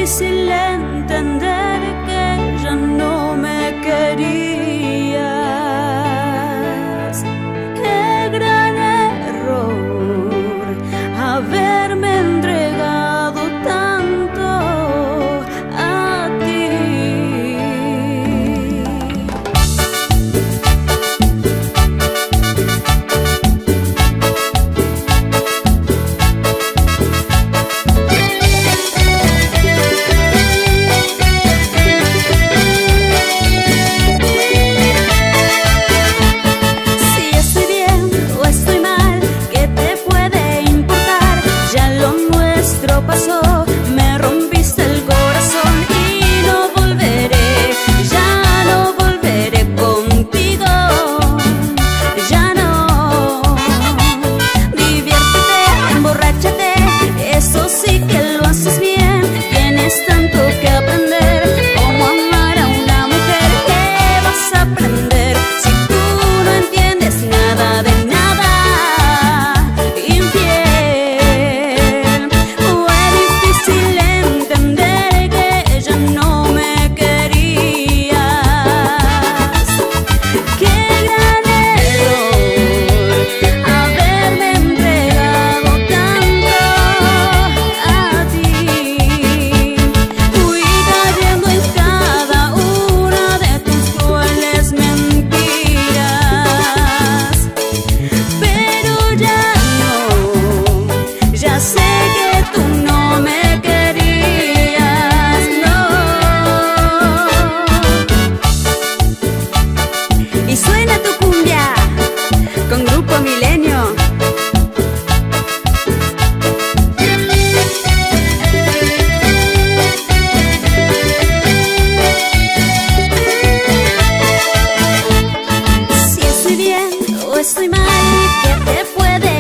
difícil entender que ya no me querías. Qué gran error haberme entregado tanto a ti. Pasó, me rompiste el corazón y no volveré, ya no volveré contigo, ya no. Diviértete, emborráchate, eso sí que lo haces bien. Tienes tanto que aprender, cómo amar a una mujer. ¿Qué vas a aprender si tú no entiendes nada de nada? Infiel. Y suena tu cumbia con Grupo Milenio. Si estoy bien o estoy mal, ¿qué te puede